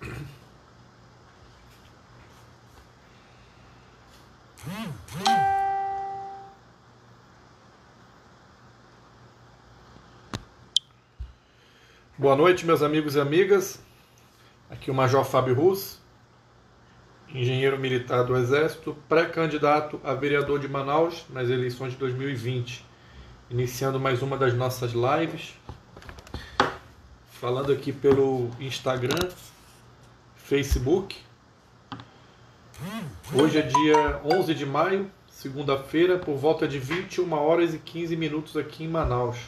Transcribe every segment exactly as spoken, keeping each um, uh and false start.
Boa noite, meus amigos e amigas. Aqui o Major Fábio Russo, engenheiro militar do Exército, pré-candidato a vereador de Manaus nas eleições de dois mil e vinte. Iniciando mais uma das nossas lives, falando aqui pelo Instagram, Facebook. Hoje é dia onze de maio, segunda-feira, por volta de vinte e uma horas e quinze minutos aqui em Manaus.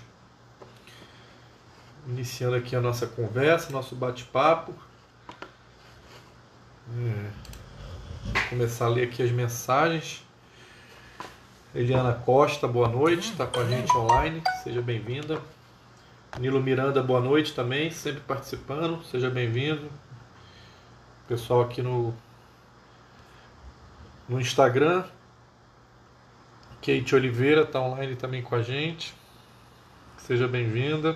Iniciando aqui a nossa conversa, nosso bate-papo. É, vou começar a ler aqui as mensagens. Eliana Costa, boa noite, está com a gente online, seja bem-vinda. Nilo Miranda, boa noite também, sempre participando, seja bem-vindo. Pessoal aqui no, no Instagram. Kate Oliveira está online também com a gente, seja bem-vinda.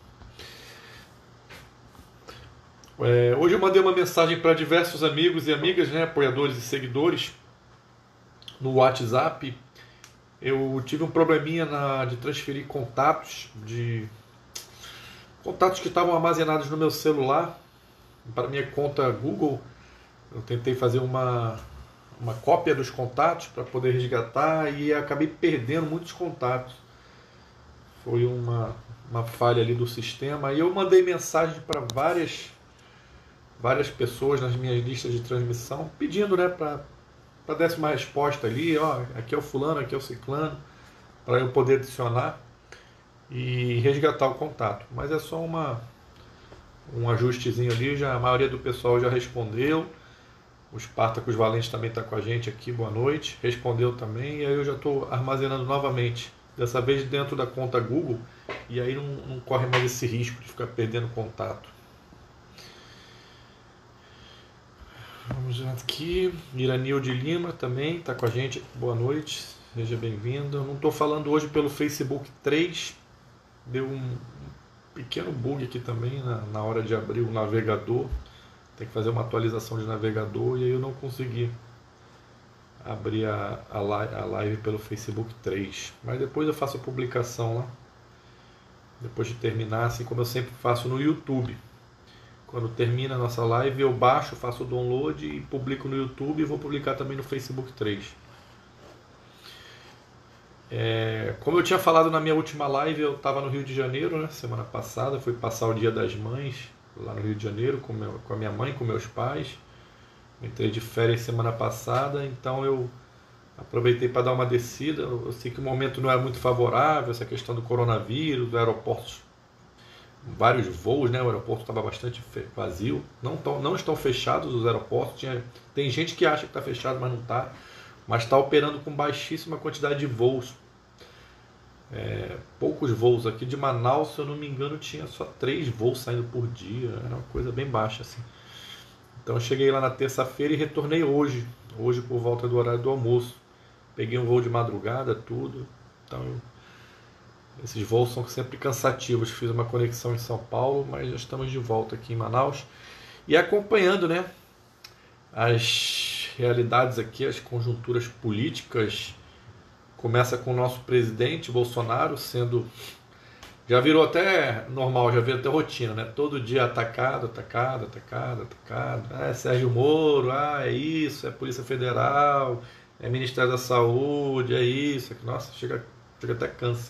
É, hoje eu mandei uma mensagem para diversos amigos e amigas, né, apoiadores e seguidores, no WhatsApp. Eu tive um probleminha na, de transferir contatos, de contatos que estavam armazenados no meu celular para minha conta Google. Eu tentei fazer uma, uma cópia dos contatos para poder resgatar e acabei perdendo muitos contatos. Foi uma, uma falha ali do sistema. E eu mandei mensagem para várias várias pessoas nas minhas listas de transmissão, pedindo, né, para desse uma resposta ali, ó, aqui é o fulano, aqui é o ciclano, para eu poder adicionar e resgatar o contato. Mas é só uma, um ajustezinho ali, já, a maioria do pessoal já respondeu. O Spartacus Valente também está com a gente aqui, boa noite, respondeu também, e aí eu já estou armazenando novamente, dessa vez dentro da conta Google, e aí não, não corre mais esse risco de ficar perdendo contato. Vamos aqui, Iranil de Lima também está com a gente, boa noite, seja bem-vindo. Não estou falando hoje pelo Facebook três, deu um pequeno bug aqui também na, na hora de abrir o navegador, tem que fazer uma atualização de navegador e aí eu não consegui abrir a, a, live, a live pelo Facebook três, mas depois eu faço a publicação lá, depois de terminar, assim como eu sempre faço no YouTube. Quando termina a nossa live, eu baixo, faço o download e publico no YouTube e vou publicar também no Facebook três. É, como eu tinha falado na minha última live, eu estava no Rio de Janeiro, né, semana passada, fui passar o Dia das Mães lá no Rio de Janeiro com, meu, com a minha mãe, com meus pais. Entrei de férias semana passada, então eu aproveitei para dar uma descida. Eu sei que o momento não é muito favorável, essa questão do coronavírus, do aeroporto, vários voos, né? O aeroporto estava bastante vazio, não, tão, não estão fechados os aeroportos, Tinha, tem gente que acha que está fechado, mas não está, mas está operando com baixíssima quantidade de voos, é, poucos voos. Aqui de Manaus, se eu não me engano, tinha só três voos saindo por dia, era uma coisa bem baixa assim. Então eu cheguei lá na terça-feira e retornei hoje, hoje por volta do horário do almoço, peguei um voo de madrugada, tudo, então eu esses voos são sempre cansativos. Fiz uma conexão em São Paulo, mas já estamos de volta aqui em Manaus. E acompanhando, né, as realidades aqui, as conjunturas políticas. Começa com o nosso presidente Bolsonaro sendo... Já virou até normal, já virou até rotina, né? Todo dia atacado, atacado, atacado, atacado. Ah, é Sérgio Moro, ah, é isso, é Polícia Federal, é Ministério da Saúde, é isso. Nossa, chega, chega até cansa.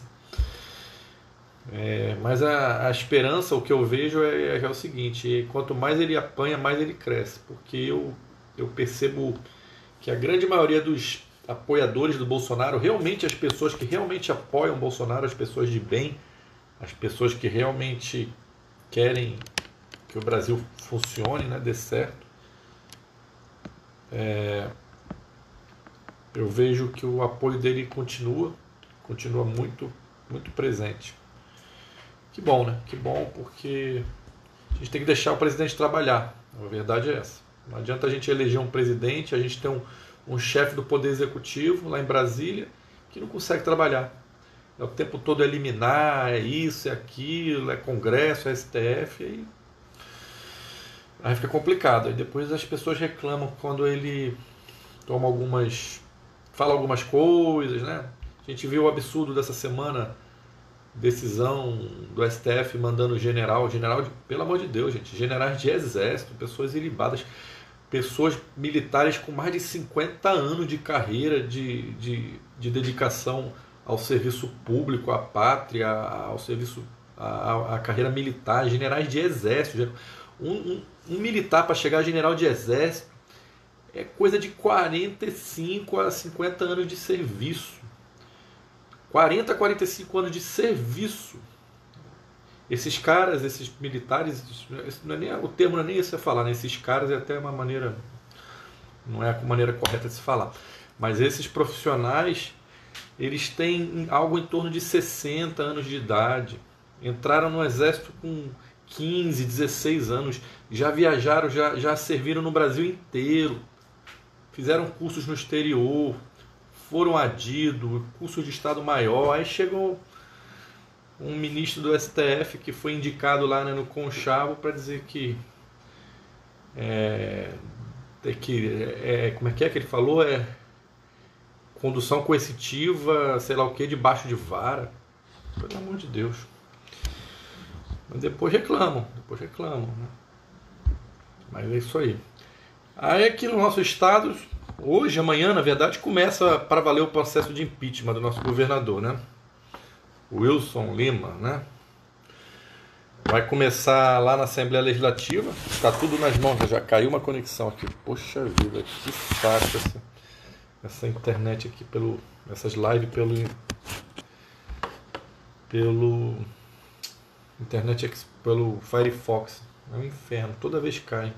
É, mas a, a esperança, o que eu vejo é, é o seguinte: quanto mais ele apanha, mais ele cresce, porque eu, eu percebo que a grande maioria dos apoiadores do Bolsonaro, realmente as pessoas que realmente apoiam o Bolsonaro, as pessoas de bem, as pessoas que realmente querem que o Brasil funcione, né, dê certo, é, eu vejo que o apoio dele continua, continua muito, muito presente. Que bom, né? Que bom, porque a gente tem que deixar o presidente trabalhar. A verdade é essa. Não adianta a gente eleger um presidente, a gente tem um, um chefe do Poder Executivo lá em Brasília que não consegue trabalhar. É o tempo todo é liminar, é isso, é aquilo, é Congresso, é S T F. E Aí fica complicado. Aí depois as pessoas reclamam quando ele toma algumas. Fala algumas coisas, né? A gente viu o absurdo dessa semana, decisão do S T F mandando general, general de, pelo amor de Deus, gente, generais de exército, pessoas ilibadas, pessoas militares com mais de cinquenta anos de carreira, de, de, de dedicação ao serviço público, à pátria, ao serviço, à, à carreira militar, generais de exército. Um, um, um militar para chegar a general de exército é coisa de quarenta e cinco a cinquenta anos de serviço. quarenta a quarenta e cinco anos de serviço. Esses caras, esses militares, não é nem, o termo não é nem esse a falar, né? Esses caras é até uma maneira, não é a maneira correta de se falar, mas esses profissionais, eles têm algo em torno de sessenta anos de idade, entraram no exército com quinze, dezesseis anos, já viajaram, já, já serviram no Brasil inteiro, fizeram cursos no exterior, foram adidos, curso de Estado Maior. Aí chegou um ministro do S T F que foi indicado lá, né, no Conchavo para dizer que é, que é, como é que é que ele falou? É condução coercitiva, sei lá o que, debaixo de vara. Pelo amor de Deus. Mas depois reclamam, depois reclamam, né? Mas é isso aí. Aí aqui no nosso estado, hoje, amanhã, na verdade, começa para valer o processo de impeachment do nosso governador, né? Wilson Lima, né? Vai começar lá na Assembleia Legislativa. Está tudo nas mãos, já caiu uma conexão aqui. Poxa vida, que saco essa, essa internet aqui, pelo, essas lives pelo pelo internet pelo Firefox. É um inferno, toda vez cai.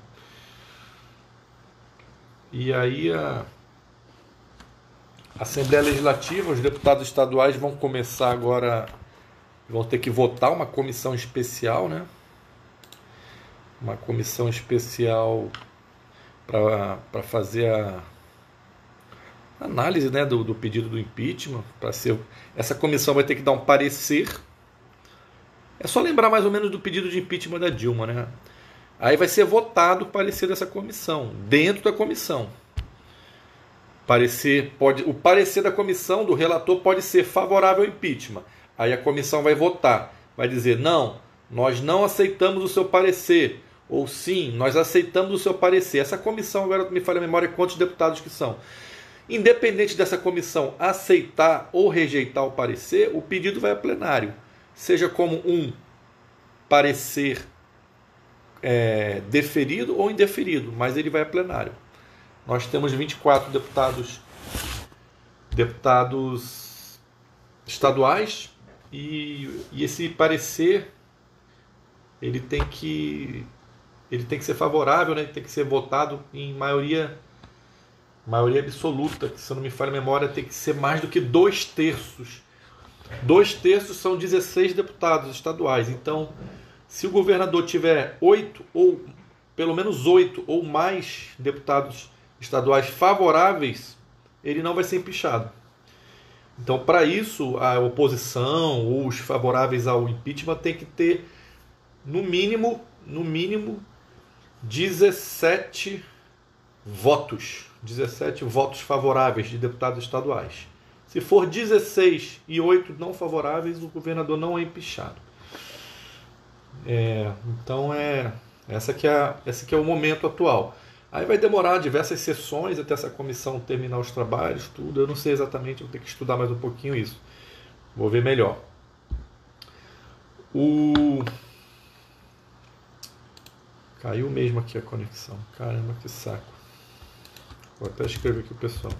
E aí a Assembleia Legislativa, os deputados estaduais vão começar agora, vão ter que votar uma comissão especial, né? Uma comissão especial para fazer a análise, né, do, do pedido do impeachment. Para ser, essa comissão vai ter que dar um parecer. É só lembrar mais ou menos do pedido de impeachment da Dilma, né? Aí vai ser votado o parecer dessa comissão, dentro da comissão. Parecer pode, o parecer da comissão, do relator, pode ser favorável ao impeachment. Aí a comissão vai votar, vai dizer, não, nós não aceitamos o seu parecer, ou sim, nós aceitamos o seu parecer. Essa comissão, agora me falha a memória, quantos deputados que são. Independente dessa comissão aceitar ou rejeitar o parecer, o pedido vai a plenário. Seja como um parecer é, deferido ou indeferido, mas ele vai a plenário. Nós temos vinte e quatro deputados, deputados estaduais e, e esse parecer ele tem que ele tem que ser favorável, né? Ele tem que ser votado em maioria maioria absoluta, que se eu não me falha a memória tem que ser mais do que dois terços. Dois terços são dezesseis deputados estaduais. Então, se o governador tiver oito ou pelo menos oito ou mais deputados estaduais favoráveis, ele não vai ser empichado. Então, para isso, a oposição ou os favoráveis ao impeachment tem que ter no mínimo, no mínimo dezessete votos, dezessete votos favoráveis de deputados estaduais. Se for dezesseis e oito não favoráveis, o governador não é empichado. É, então é essa que é, esse que é o momento atual. Aí vai demorar diversas sessões até essa comissão terminar os trabalhos, tudo. Eu não sei exatamente, vou ter que estudar mais um pouquinho isso. Vou ver melhor. O... Caiu mesmo aqui a conexão. Caramba, que saco. Vou até escrever aqui o pessoal.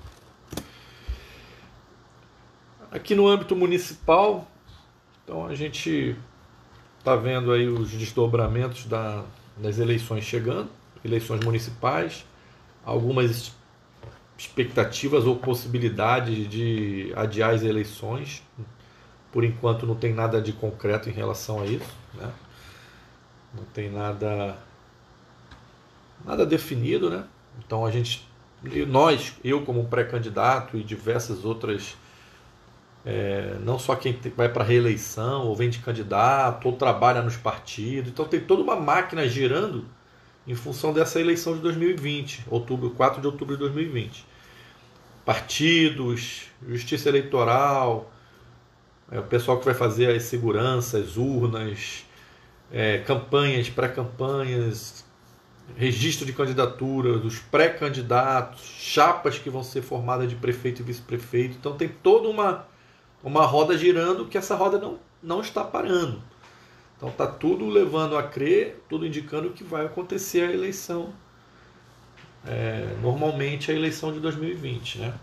Aqui no âmbito municipal, então a gente está vendo aí os desdobramentos da, das eleições chegando, eleições municipais, algumas expectativas ou possibilidades de adiar as eleições. Por enquanto não tem nada de concreto em relação a isso, né? Não tem nada nada definido, né? Então a gente, nós, eu como pré-candidato e diversas outras, é, não só quem vai para reeleição ou vem de candidato ou trabalha nos partidos, então tem toda uma máquina girando em função dessa eleição de dois mil e vinte, outubro, quatro de outubro de dois mil e vinte. Partidos, justiça eleitoral, é, o pessoal que vai fazer as seguranças, urnas, é, campanhas, pré-campanhas, registro de candidaturas, os pré-candidatos, chapas que vão ser formadas de prefeito e vice-prefeito. Então tem toda uma, uma roda girando que essa roda não, não está parando. Então está tudo levando a crer, tudo indicando que vai acontecer a eleição. É, normalmente a eleição de dois mil e vinte, né?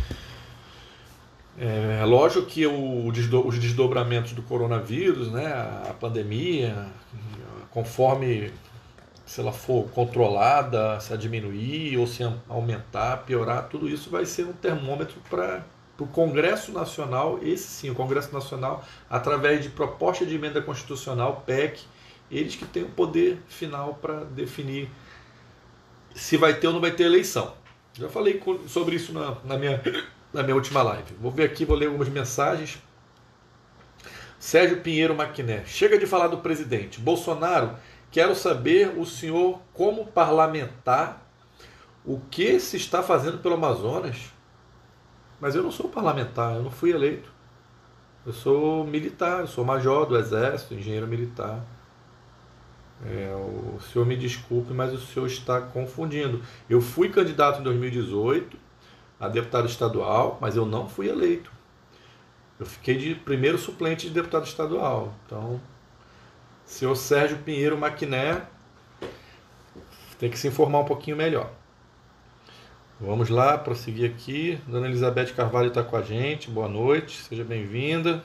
É lógico que o, os desdobramentos do coronavírus, né, a pandemia, conforme se ela for controlada, se a diminuir ou se aumentar, piorar, tudo isso vai ser um termômetro para o Congresso Nacional, esse sim, o Congresso Nacional, através de proposta de emenda constitucional, P E C, eles que têm o poder final para definir se vai ter ou não vai ter eleição. Já falei sobre isso na, na, minha, na minha última live. Vou ver aqui, vou ler algumas mensagens. Sérgio Pinheiro Maquiné. Chega de falar do presidente. Bolsonaro, quero saber o senhor, como parlamentar, o que se está fazendo pelo Amazonas. Mas eu não sou parlamentar, eu não fui eleito. Eu sou militar, eu sou major do Exército, engenheiro militar. É, o senhor me desculpe, mas o senhor está confundindo. Eu fui candidato em dois mil e dezoito a deputado estadual, mas eu não fui eleito. Eu fiquei de primeiro suplente de deputado estadual. Então, senhor Sérgio Pinheiro Maquiné tem que se informar um pouquinho melhor. Vamos lá, prosseguir aqui. Dona Elizabeth Carvalho está com a gente. Boa noite, seja bem-vinda.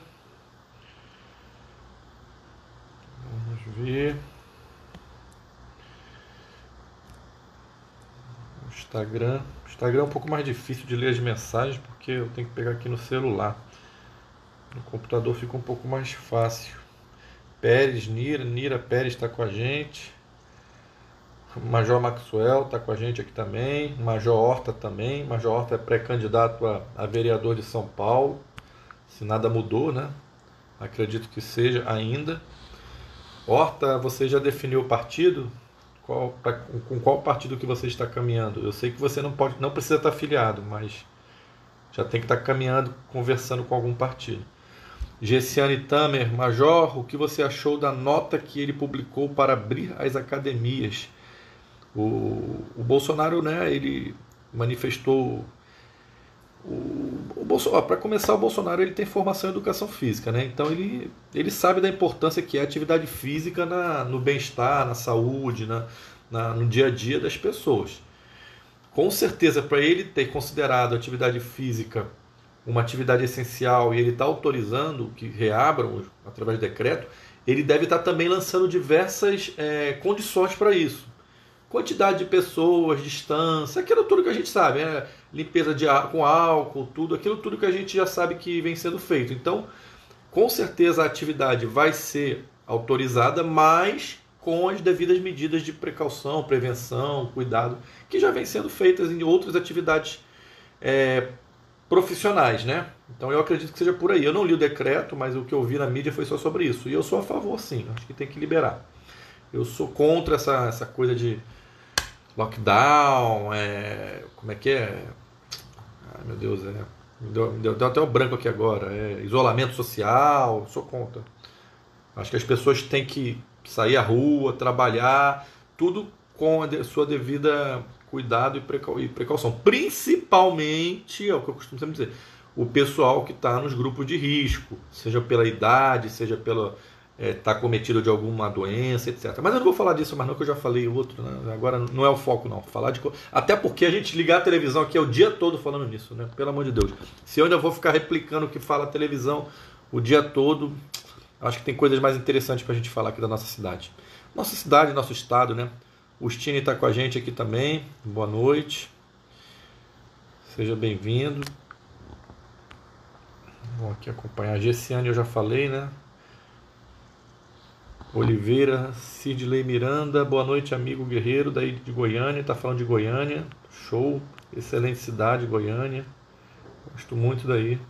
Vamos ver. Instagram. Instagram é um pouco mais difícil de ler as mensagens porque eu tenho que pegar aqui no celular. No computador fica um pouco mais fácil. Pérez, Nira, Nira Pérez está com a gente. Major Maxwell está com a gente aqui também. Major Horta também. Major Horta é pré-candidato a, a vereador de São Paulo. Se nada mudou, né? Acredito que seja ainda. Horta, você já definiu o partido? Qual, pra, com qual partido que você está caminhando? Eu sei que você não, pode, não precisa estar afiliado, mas já tem que estar caminhando, conversando com algum partido. Gessiane Tamer, Major, o que você achou da nota que ele publicou para abrir as academias? O, o Bolsonaro, né, ele manifestou... O, o Bolsonaro, para começar, o Bolsonaro ele tem formação em educação física, né? Então ele, ele sabe da importância que é a atividade física na, no bem-estar, na saúde, na, na, no dia a dia das pessoas. Com certeza, para ele ter considerado a atividade física uma atividade essencial e ele está autorizando que reabram através de decreto, ele deve estar também lançando diversas é, condições para isso. Quantidade de pessoas, distância, aquilo tudo que a gente sabe, né? Limpeza de ar, com álcool, tudo, aquilo tudo que a gente já sabe que vem sendo feito. Então, com certeza a atividade vai ser autorizada, mas com as devidas medidas de precaução, prevenção, cuidado, que já vem sendo feitas em outras atividades é, profissionais, né? Então eu acredito que seja por aí. Eu não li o decreto, mas o que eu vi na mídia foi só sobre isso. E eu sou a favor, sim. Acho que tem que liberar. Eu sou contra essa, essa coisa de lockdown, é, como é que é? Ai, meu Deus, é, me, deu, me deu, deu até o branco aqui agora. É, isolamento social, sou contra. Acho que as pessoas têm que sair à rua, trabalhar, tudo com a de, sua devida cuidado e, precau, e precaução. Principalmente, é o que eu costumo sempre dizer, o pessoal que está nos grupos de risco, seja pela idade, seja pela está é, cometido de alguma doença, etcétera. Mas eu não vou falar disso mais não, que eu já falei outro, né? Agora não é o foco não, falar de... Até porque a gente ligar a televisão aqui é o dia todo falando nisso, né? Pelo amor de Deus. Se eu ainda vou ficar replicando o que fala a televisão o dia todo, acho que tem coisas mais interessantes para a gente falar aqui da nossa cidade. Nossa cidade, nosso estado, né? O Stine está com a gente aqui também. Boa noite. Seja bem-vindo. Vamos aqui acompanhar. A Gessiane eu já falei, né? Oliveira, Sidley Miranda, boa noite, amigo guerreiro daí de Goiânia, tá falando de Goiânia, show, excelente cidade, Goiânia, gosto muito daí.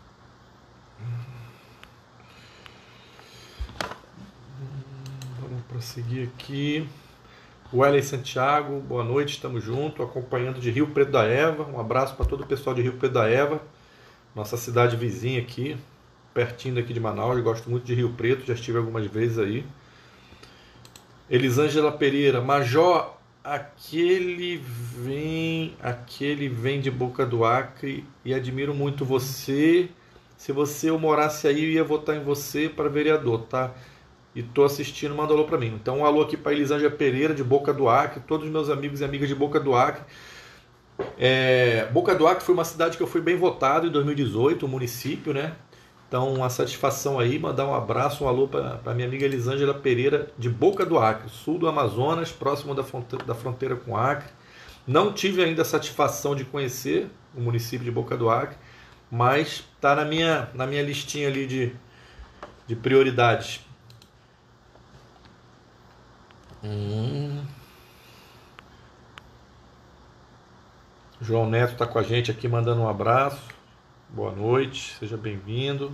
Vamos Prosseguir aqui. Wellen Santiago, boa noite, estamos juntos, acompanhando de Rio Preto da Eva. Um abraço para todo o pessoal de Rio Preto da Eva, nossa cidade vizinha aqui, pertinho daqui de Manaus. Eu gosto muito de Rio Preto, já estive algumas vezes aí. Elisângela Pereira, Major, aquele vem, aquele vem de Boca do Acre e admiro muito você. Se você eu morasse aí, eu ia votar em você para vereador, tá? E tô assistindo, manda alô para mim. Então um alô aqui para Elisângela Pereira de Boca do Acre, todos os meus amigos e amigas de Boca do Acre. É, Boca do Acre foi uma cidade que eu fui bem votado em dois mil e dezoito, o município, né? Então uma satisfação aí, mandar um abraço, um alô para minha amiga Elisângela Pereira de Boca do Acre, sul do Amazonas, próximo da fronteira, da fronteira com o Acre. Não tive ainda a satisfação de conhecer o município de Boca do Acre, mas tá na minha, na minha listinha ali de, de prioridades. Hum. João Neto está com a gente aqui, mandando um abraço. Boa noite, seja bem-vindo.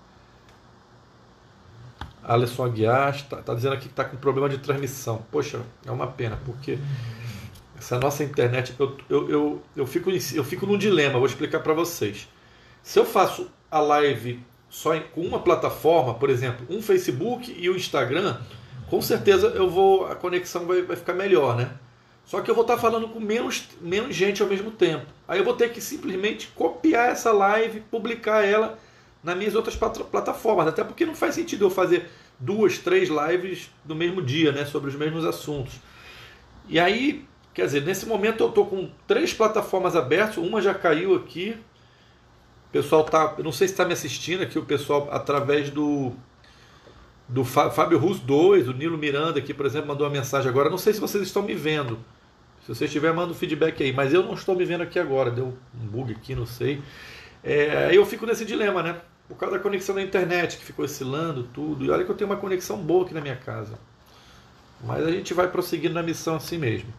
Alisson Aguiar está tá dizendo aqui que está com problema de transmissão. Poxa, é uma pena, porque essa nossa internet, eu, eu, eu, eu, fico, eu fico num dilema, vou explicar para vocês. Se eu faço a live só em, com uma plataforma, por exemplo, um Facebook e o Instagram, com certeza eu vou, a conexão vai, vai ficar melhor, né? Só que eu vou estar falando com menos, menos gente ao mesmo tempo. Aí eu vou ter que simplesmente copiar essa live, publicar ela nas minhas outras plataformas. Até porque não faz sentido eu fazer duas, três lives no mesmo dia, né? Sobre os mesmos assuntos. E aí, quer dizer, nesse momento eu estou com três plataformas abertas. Uma já caiu aqui. O pessoal tá, eu não sei se está me assistindo aqui, o pessoal através do... do Fábio Russo dois, o Nilo Miranda aqui, por exemplo, mandou uma mensagem agora. Não sei se vocês estão me vendo. Se você estiver, manda um feedback aí. Mas eu não estou me vendo aqui agora. Deu um bug aqui, não sei. É, aí eu fico nesse dilema, né? Por causa da conexão da internet, que ficou oscilando tudo. E olha que eu tenho uma conexão boa aqui na minha casa. Mas a gente vai prosseguindo na missão assim mesmo.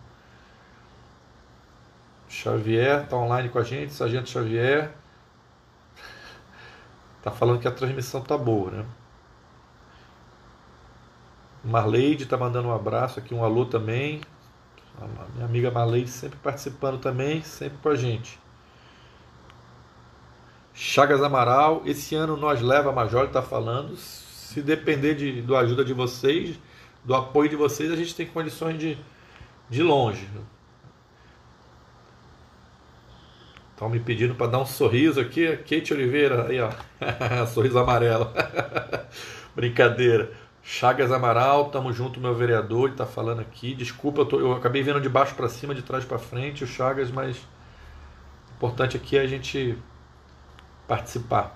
Xavier está online com a gente. Sargento Xavier está falando que a transmissão tá boa, né? Marleide está mandando um abraço aqui, um alô também. A minha amiga Marleide sempre participando também, sempre com a gente. Chagas Amaral, esse ano nós leva a Major, está falando. Se depender de, da ajuda de vocês, do apoio de vocês, a gente tem condições de, de ir longe. Estão me pedindo para dar um sorriso aqui. Kate Oliveira, aí ó, sorriso amarelo. Brincadeira. Chagas Amaral, tamo junto, meu vereador, ele tá falando aqui. Desculpa, eu, tô, eu acabei vendo de baixo para cima, de trás para frente, o Chagas, mas o importante aqui é a gente participar.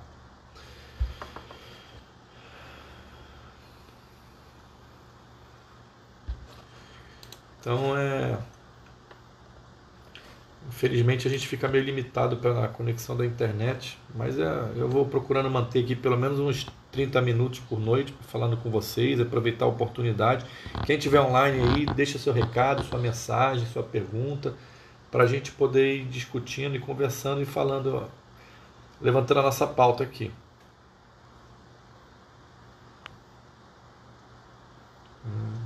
Então é... Infelizmente a gente fica meio limitado pela conexão da internet, mas é, eu vou procurando manter aqui pelo menos uns trinta minutos por noite falando com vocês, aproveitar a oportunidade. Quem estiver online aí, deixa seu recado, sua mensagem, sua pergunta, para a gente poder ir discutindo e conversando e falando, ó, levantando a nossa pauta aqui. Hum.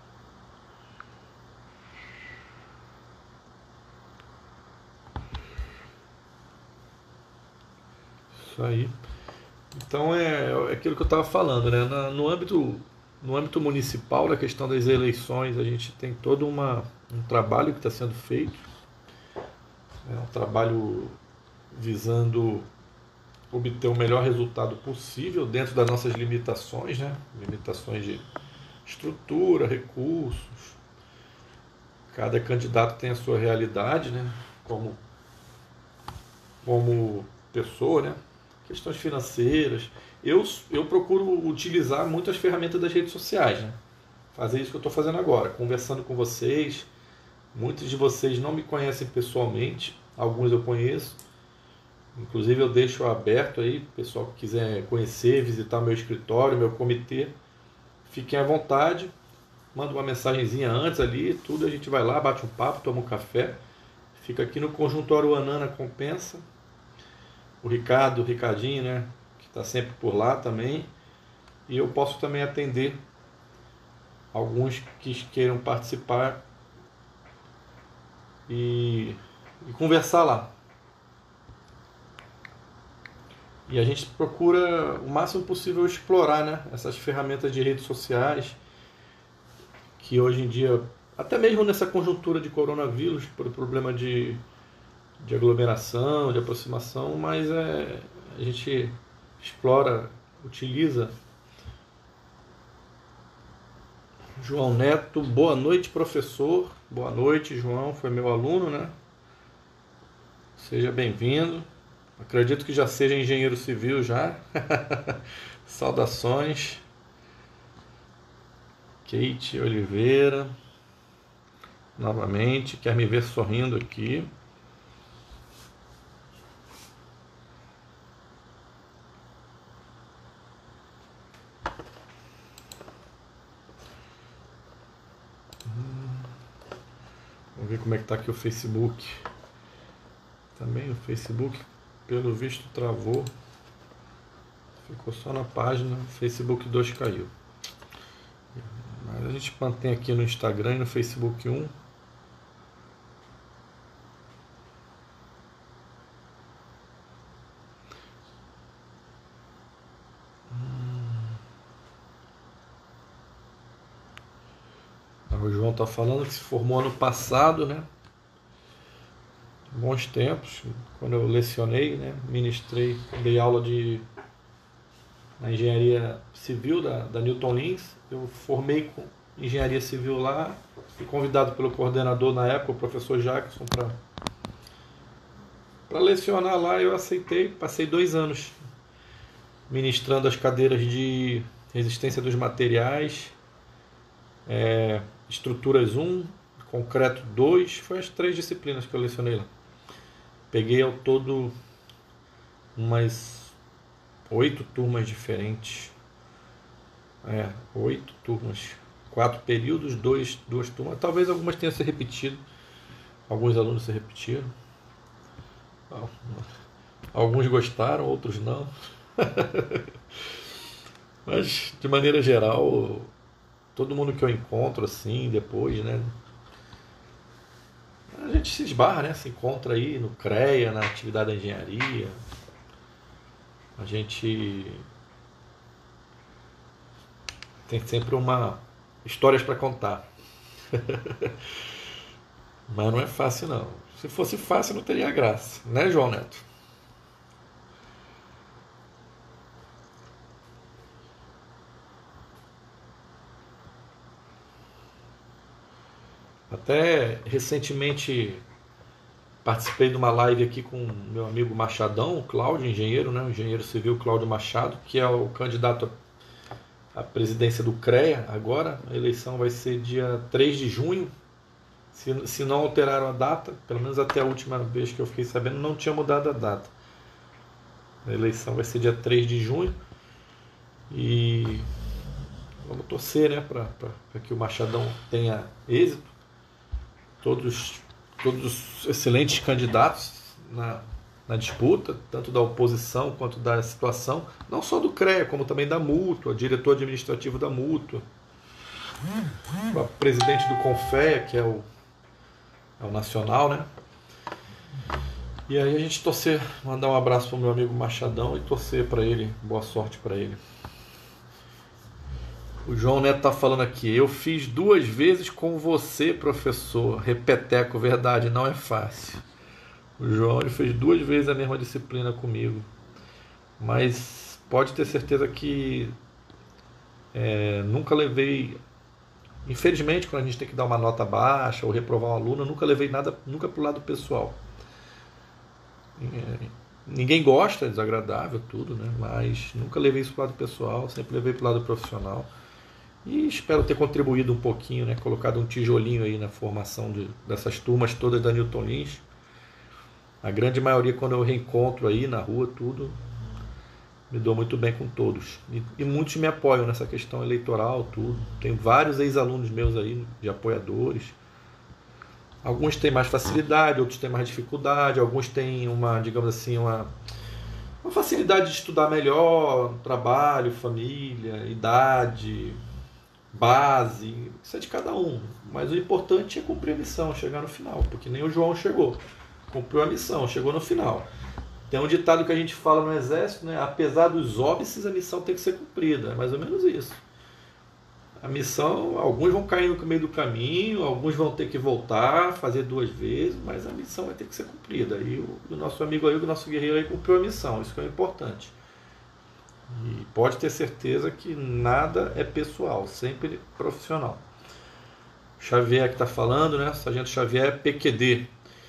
Isso aí. Então é, é aquilo que eu estava falando, né? Na, no, âmbito, no âmbito municipal, na questão das eleições, a gente tem todo uma, um trabalho que está sendo feito, é um trabalho visando obter o melhor resultado possível dentro das nossas limitações, né? Limitações de estrutura, recursos. Cada candidato tem a sua realidade, né? Como, como pessoa, né? Questões financeiras. Eu, eu procuro utilizar muitas ferramentas das redes sociais, né? Fazer isso que eu estou fazendo agora, conversando com vocês. Muitos de vocês não me conhecem pessoalmente, alguns eu conheço. Inclusive eu deixo aberto aí, pessoal que quiser conhecer, visitar meu escritório, meu comitê, fiquem à vontade. Manda uma mensagenzinha antes ali, tudo, a gente vai lá, bate um papo, toma um café. Fica aqui no Conjuntório Anana Compensa. O Ricardo, o Ricardinho, né, que está sempre por lá também. E eu posso também atender alguns que queiram participar e, e conversar lá. E a gente procura o máximo possível explorar, né, essas ferramentas de redes sociais, que hoje em dia, até mesmo nessa conjuntura de coronavírus, por problema de, de aglomeração, de aproximação, mas é, a gente explora, utiliza. João Neto, boa noite, professor. Boa noite, João, foi meu aluno, né? Seja bem-vindo. Acredito que já seja engenheiro civil já. Saudações. Kate Oliveira. Novamente, quer me ver sorrindo aqui. Vamos ver como é que tá aqui o Facebook. Também o Facebook, pelo visto, travou. Ficou só na página. Facebook dois caiu. Mas a gente mantém aqui no Instagram e no Facebook um. O João está falando que se formou ano passado, né? Bons tempos, quando eu lecionei, né? Ministrei, dei aula de na engenharia civil da, da Newton Lins. Eu formei com engenharia civil lá, fui convidado pelo coordenador na época, o professor Jackson, para para lecionar lá. Eu aceitei, passei dois anos ministrando as cadeiras de resistência dos materiais, é, estruturas um, concreto dois, foi as três disciplinas que eu lecionei lá. Peguei ao todo umas oito turmas diferentes. É, oito turmas. Quatro períodos, dois, duas turmas. Talvez algumas tenham se repetido. Alguns alunos se repetiram. Alguns gostaram, outros não. Mas, de maneira geral, todo mundo que eu encontro assim, depois, né? A gente se esbarra, né? Se encontra aí no CREA, na atividade da engenharia. A gente tem sempre uma histórias para contar. Mas não é fácil, não. Se fosse fácil, não teria graça, né, João Neto? Até recentemente participei de uma live aqui com o meu amigo Machadão, o Cláudio, engenheiro, né? O engenheiro civil Cláudio Machado, que é o candidato à presidência do CREA agora. A eleição vai ser dia três de junho. Se, se não alteraram a data, pelo menos até a última vez que eu fiquei sabendo, não tinha mudado a data. A eleição vai ser dia três de junho. E vamos torcer, né, para que o Machadão tenha êxito. Todos, todos excelentes candidatos na, na disputa, tanto da oposição quanto da situação, não só do CREA, como também da Mútua, diretor administrativo da Mútua, o presidente do CONFEA, que é o, é o nacional, né? E aí a gente torcer, mandar um abraço para o meu amigo Machadão e torcer para ele, boa sorte para ele. O João Neto está falando aqui, eu fiz duas vezes com você, professor. Repeteco, verdade, não é fácil. O João ele fez duas vezes a mesma disciplina comigo. Mas pode ter certeza que é, nunca levei... Infelizmente, quando a gente tem que dar uma nota baixa ou reprovar um aluno, eu nunca levei nada, nunca pro lado pessoal. É, ninguém gosta, é desagradável, tudo, né? Mas nunca levei isso pro lado pessoal, sempre levei pro lado profissional. E espero ter contribuído um pouquinho, né? Colocado um tijolinho aí na formação de, dessas turmas todas da Newton Lins. A grande maioria, quando eu reencontro aí na rua, tudo, me dou muito bem com todos. E, e muitos me apoiam nessa questão eleitoral, tudo. Tenho vários ex-alunos meus aí, de apoiadores. Alguns têm mais facilidade, outros têm mais dificuldade. Alguns têm uma, digamos assim, uma, uma facilidade de estudar melhor, trabalho, família, idade... base, isso é de cada um. Mas o importante é cumprir a missão, chegar no final, porque nem o João chegou. Cumpriu a missão, chegou no final. Tem um ditado que a gente fala no exército, né? Apesar dos óbices, a missão tem que ser cumprida. É mais ou menos isso. A missão, alguns vão cair no meio do caminho, alguns vão ter que voltar, fazer duas vezes, mas a missão vai ter que ser cumprida. E o, o nosso amigo aí, o nosso guerreiro aí cumpriu a missão, isso que é importante. E pode ter certeza que nada é pessoal, sempre profissional. Xavier que está falando, né? Sargento Xavier, P Q D.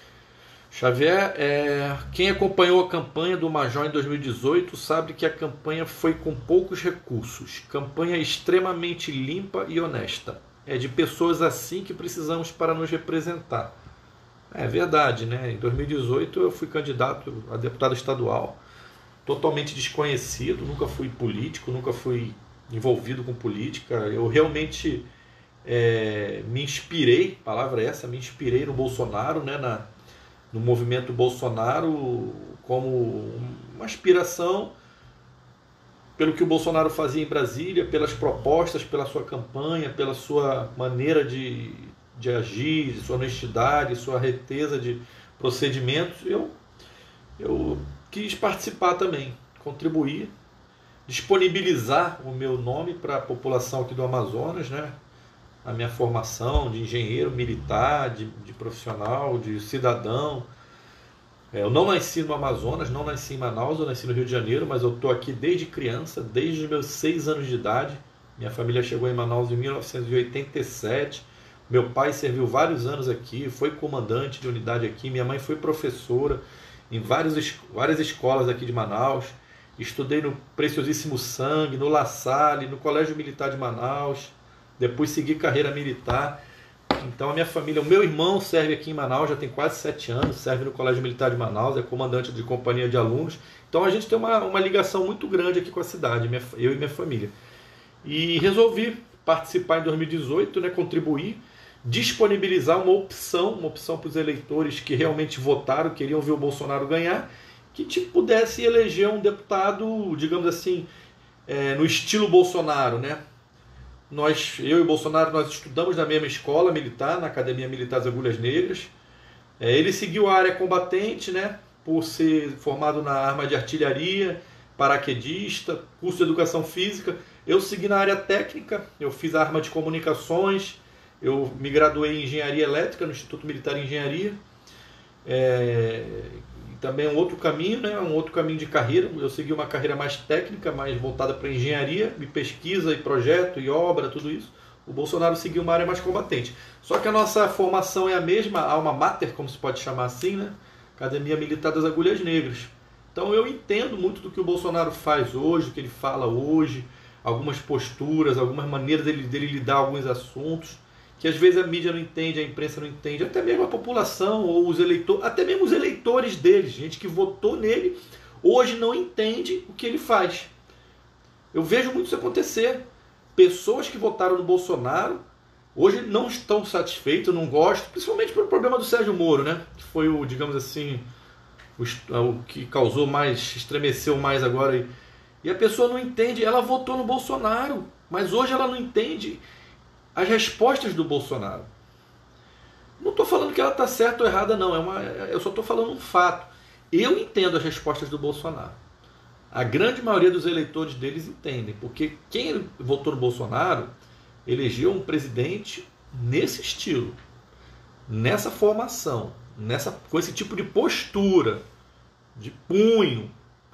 Xavier, é, quem acompanhou a campanha do Major em dois mil e dezoito sabe que a campanha foi com poucos recursos. Campanha extremamente limpa e honesta. É de pessoas assim que precisamos para nos representar. É verdade, né? Em dois mil e dezoito eu fui candidato a deputado estadual, totalmente desconhecido, nunca fui político, nunca fui envolvido com política. Eu realmente é, me inspirei, a palavra é essa, me inspirei no Bolsonaro, né? Na, no movimento Bolsonaro como uma aspiração pelo que o Bolsonaro fazia em Brasília, pelas propostas, pela sua campanha, pela sua maneira de, de agir, de sua honestidade, sua reteza de procedimentos. Eu, eu quis participar também, contribuir, disponibilizar o meu nome para a população aqui do Amazonas, né? A minha formação de engenheiro militar, de, de profissional, de cidadão. É, eu não nasci no Amazonas, não nasci em Manaus, eu nasci no Rio de Janeiro, mas eu estou aqui desde criança, desde os meus seis anos de idade. Minha família chegou em Manaus em mil novecentos e oitenta e sete. Meu pai serviu vários anos aqui, foi comandante de unidade aqui. Minha mãe foi professora em vários, várias escolas aqui de Manaus. Estudei no Preciosíssimo Sangue, no La Salle, no Colégio Militar de Manaus. Depois segui carreira militar. Então a minha família, o meu irmão serve aqui em Manaus, já tem quase sete anos, serve no Colégio Militar de Manaus, é comandante de companhia de alunos. Então a gente tem uma, uma ligação muito grande aqui com a cidade, minha, eu e minha família. E resolvi participar em dois mil e dezoito, né, contribuir, disponibilizar uma opção, uma opção para os eleitores que realmente votaram, queriam ver o Bolsonaro ganhar, que tipo, pudesse eleger um deputado, digamos assim, é, no estilo Bolsonaro, né? Nós, eu e o Bolsonaro, nós estudamos na mesma escola militar, na Academia Militar das Agulhas Negras. É, ele seguiu a área combatente, né, por ser formado na arma de artilharia, paraquedista, curso de educação física. Eu segui na área técnica, eu fiz a arma de comunicações, eu me graduei em engenharia elétrica no Instituto Militar de Engenharia. É, também um outro caminho, né, um outro caminho de carreira. Eu segui uma carreira mais técnica, mais voltada para engenharia, e pesquisa, e projeto, e obra, tudo isso. O Bolsonaro seguiu uma área mais combatente. Só que a nossa formação é a mesma, alma mater, como se pode chamar assim, né? Academia Militar das Agulhas Negras. Então eu entendo muito do que o Bolsonaro faz hoje, do que ele fala hoje, algumas posturas, algumas maneiras dele, dele lidar com alguns assuntos, que às vezes a mídia não entende, a imprensa não entende, até mesmo a população ou os eleitores, até mesmo os eleitores dele, gente que votou nele, hoje não entende o que ele faz. Eu vejo muito isso acontecer. Pessoas que votaram no Bolsonaro hoje não estão satisfeitos, não gostam, principalmente pelo problema do Sérgio Moro, né? Que foi o, digamos assim, o, o que causou mais, estremeceu mais agora. E, e a pessoa não entende, ela votou no Bolsonaro, mas hoje ela não entende as respostas do Bolsonaro. Não estou falando que ela está certa ou errada, não. É uma, eu só estou falando um fato. Eu entendo as respostas do Bolsonaro. A grande maioria dos eleitores deles entendem, porque quem votou no Bolsonaro elegeu um presidente nesse estilo, nessa formação, nessa, com esse tipo de postura, de punho.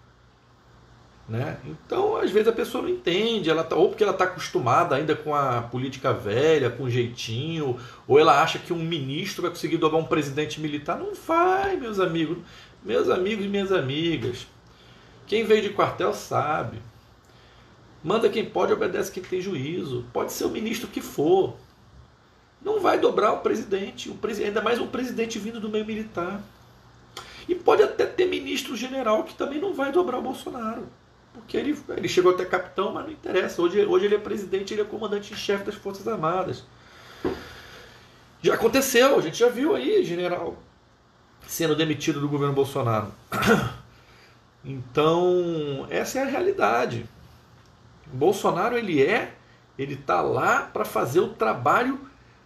Né? Então, às vezes a pessoa não entende, ela tá, ou porque ela está acostumada ainda com a política velha, com jeitinho, ou ela acha que um ministro vai conseguir dobrar um presidente militar. Não vai, meus amigos, meus amigos e minhas amigas. Quem veio de quartel sabe. Manda quem pode, obedece quem tem juízo. Pode ser o ministro que for. Não vai dobrar o presidente, o presidente, ainda mais um presidente vindo do meio militar. E pode até ter ministro general que também não vai dobrar o Bolsonaro. Porque ele, ele chegou até capitão, mas não interessa. Hoje, hoje ele é presidente, ele é comandante em chefe das Forças Armadas. Já aconteceu, a gente já viu aí general sendo demitido do governo Bolsonaro. Então, essa é a realidade. O Bolsonaro, ele é Ele está lá para fazer o trabalho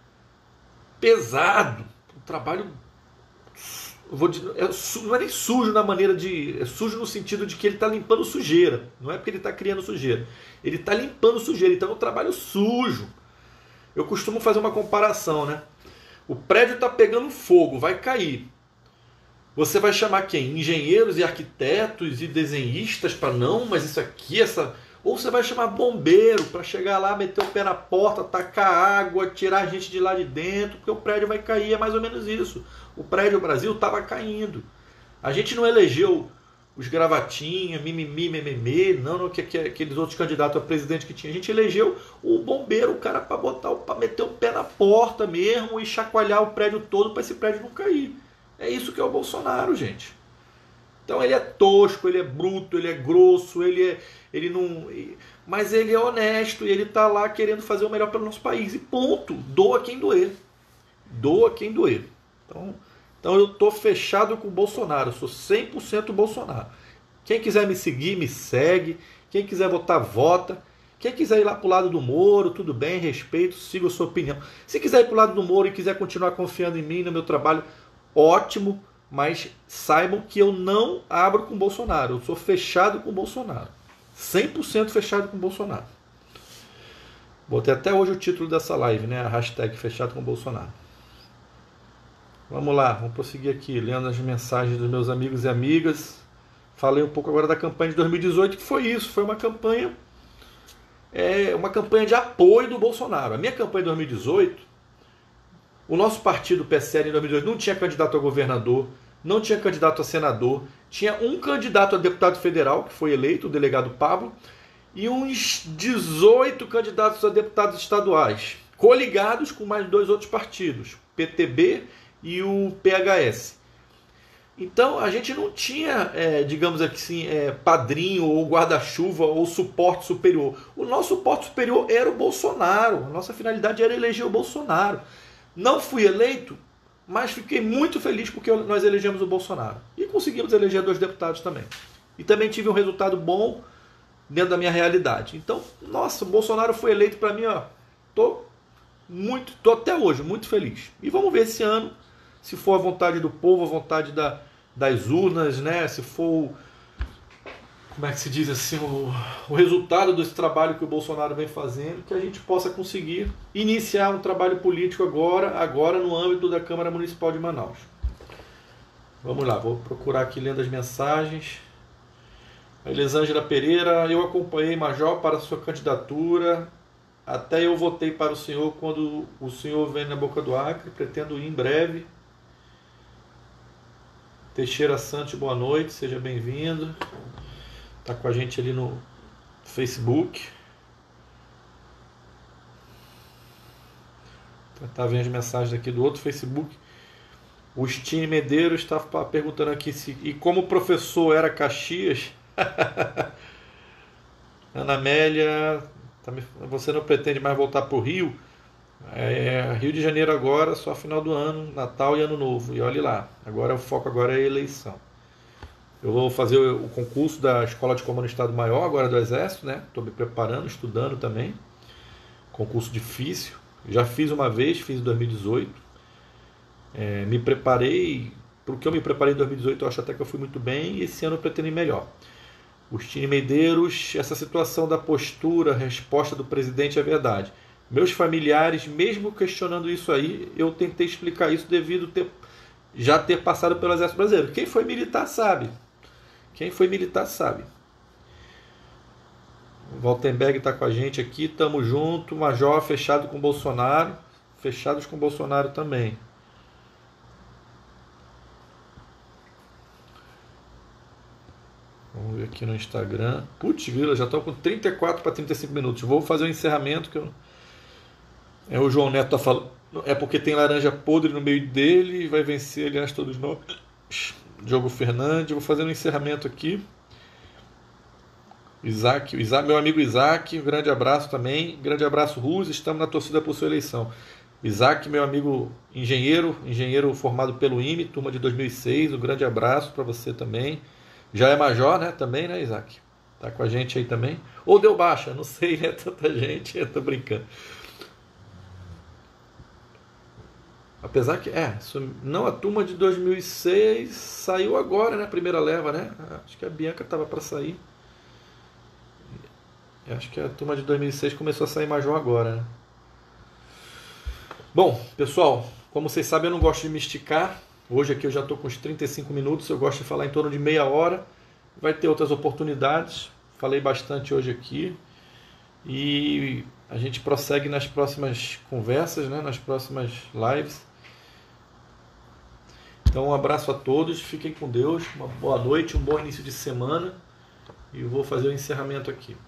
pesado, o trabalho, eu vou dizer, é, não é nem sujo na maneira de, é sujo no sentido de que ele está limpando sujeira, não é porque ele está criando sujeira, ele está limpando sujeira, então é um trabalho sujo. Eu costumo fazer uma comparação, né? O prédio está pegando fogo, vai cair. Você vai chamar quem? Engenheiros e arquitetos e desenhistas para não, mas isso aqui, essa... Ou você vai chamar bombeiro para chegar lá, meter o pé na porta, tacar água, tirar a gente de lá de dentro, porque o prédio vai cair, é mais ou menos isso. O prédio Brasil estava caindo. A gente não elegeu os gravatinha, mimimi, mememe, não, não que, que, aqueles outros candidatos a presidente que tinha. A gente elegeu o bombeiro, o cara para botar, para meter o pé na porta mesmo e chacoalhar o prédio todo para esse prédio não cair. É isso que é o Bolsonaro, gente. Então ele é tosco, ele é bruto, ele é grosso, ele é, ele não, mas ele é honesto e ele está lá querendo fazer o melhor pelo nosso país. E ponto. Doa quem doer. Doa quem doer. Então, então eu estou fechado com o Bolsonaro. Eu sou cem por cento Bolsonaro. Quem quiser me seguir, me segue. Quem quiser votar, vota. Quem quiser ir lá para o lado do Moro, tudo bem, respeito, siga a sua opinião. Se quiser ir para o lado do Moro e quiser continuar confiando em mim, no meu trabalho, ótimo. Mas saibam que eu não abro com o Bolsonaro. Eu sou fechado com o Bolsonaro. cem por cento fechado com o Bolsonaro. Botei até hoje o título dessa live, né? A hashtag fechado com o Bolsonaro. Vamos lá, vamos prosseguir aqui, lendo as mensagens dos meus amigos e amigas. Falei um pouco agora da campanha de dois mil e dezoito, que foi isso. Foi uma campanha, é, uma campanha de apoio do Bolsonaro. A minha campanha de dois mil e dezoito... O nosso partido, o P S L, em dois mil e dezoito, não tinha candidato a governador, não tinha candidato a senador, tinha um candidato a deputado federal, que foi eleito, o delegado Pablo, e uns dezoito candidatos a deputados estaduais, coligados com mais dois outros partidos, P T B e o P H S. Então, a gente não tinha, é, digamos assim, é, padrinho ou guarda-chuva ou suporte superior. O nosso suporte superior era o Bolsonaro, a nossa finalidade era eleger o Bolsonaro. Não fui eleito, mas fiquei muito feliz porque nós elegemos o Bolsonaro. E conseguimos eleger dois deputados também. E também tive um resultado bom dentro da minha realidade. Então, nossa, o Bolsonaro foi eleito para mim, ó. Tô muito, tô até hoje muito feliz. E vamos ver esse ano, se for a vontade do povo, a vontade da, das urnas, né? Se for, como é que se diz assim, o, o resultado desse trabalho que o Bolsonaro vem fazendo, que a gente possa conseguir iniciar um trabalho político agora, agora no âmbito da Câmara Municipal de Manaus. Vamos lá, vou procurar aqui lendo as mensagens. A Elisângela Pereira, eu acompanhei Major para a sua candidatura, até eu votei para o senhor quando o senhor vem na Boca do Acre, pretendo ir em breve. Teixeira Santos, boa noite, seja bem-vindo. Está com a gente ali no Facebook. Tá vendo as mensagens aqui do outro Facebook. O Stine Medeiros está perguntando aqui se e como o professor era Caxias. Ana Amélia, você não pretende mais voltar para o Rio? É, Rio de Janeiro agora, só final do ano, Natal e Ano Novo. E olhe lá, agora o foco agora é a eleição. Eu vou fazer o concurso da Escola de Comando Estado Maior, agora do Exército, né? Estou me preparando, estudando também. Concurso difícil. Já fiz uma vez, fiz em dois mil e dezoito. É, me preparei, porque eu me preparei em dois mil e dezoito, eu acho até que eu fui muito bem, e esse ano eu pretendo ir melhor. Agostinho Medeiros, essa situação da postura, resposta do presidente é verdade. Meus familiares, mesmo questionando isso aí, eu tentei explicar isso devido ter, já ter passado pelo Exército Brasileiro. Quem foi militar sabe. Quem foi militar sabe. O Waltenberg está com a gente aqui, tamo junto. Major fechado com Bolsonaro. Fechados com Bolsonaro também. Vamos ver aqui no Instagram. Putz, grila, já estou com trinta e quatro para trinta e cinco minutos. Vou fazer o encerramento que eu... É, o João Neto tá falando. É porque tem laranja podre no meio dele e vai vencer, aliás, todos nós. Diogo Fernandes. Vou fazer um encerramento aqui. Isaac, Isaac, meu amigo Isaac, um grande abraço também. Grande abraço, Ruz. Estamos na torcida por sua eleição. Isaac, meu amigo engenheiro, engenheiro formado pelo I M E, turma de dois mil e seis. Um grande abraço para você também. Já é major, né? Também, né, Isaac? Tá com a gente aí também? Ou deu baixa, não sei, é tanta gente, eu tô brincando. Apesar que, é, não, a turma de dois mil e seis saiu agora, né? A primeira leva, né? Acho que a Bianca tava para sair. Acho que a turma de dois mil e seis começou a sair major agora, né? Bom, pessoal, como vocês sabem, eu não gosto de me esticar. Hoje aqui eu já estou com uns trinta e cinco minutos, eu gosto de falar em torno de meia hora. Vai ter outras oportunidades. Falei bastante hoje aqui. E a gente prossegue nas próximas conversas, né? Nas próximas lives. Então um abraço a todos, fiquem com Deus, uma boa noite, um bom início de semana. E eu vou fazer o encerramento aqui.